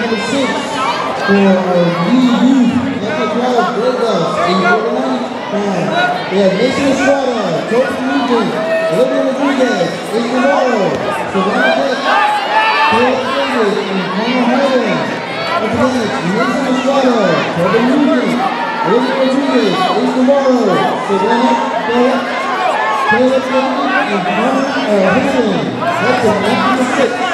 number 6 for UU. Number 12, Burgos. 849. We have Mason Estrada, Coach Nugent, Olivia Rodriguez, Adrian Morrow, Savannah Beck, Taylor Davis, and Connor Harden. Once again, it's Mason Estrada, Coach Nugent, Olivia Rodriguez, Adrian Morrow, Savannah Beck, Taylor Davis, and Connor Harden. That's a number 6.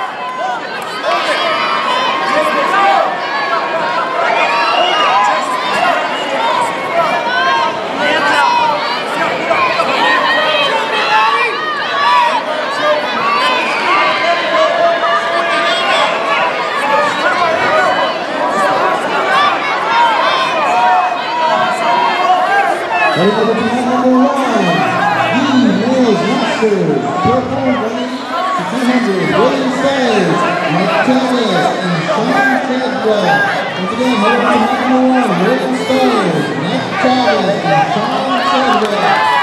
Ready for the team number 1, the Males Masters, purple running to 200, William Sayers, Mike Thomas, and Sean Chadwell. Once again, ready for the team number 1, William Sayers, Mike Thomas, and Sean Chadwell.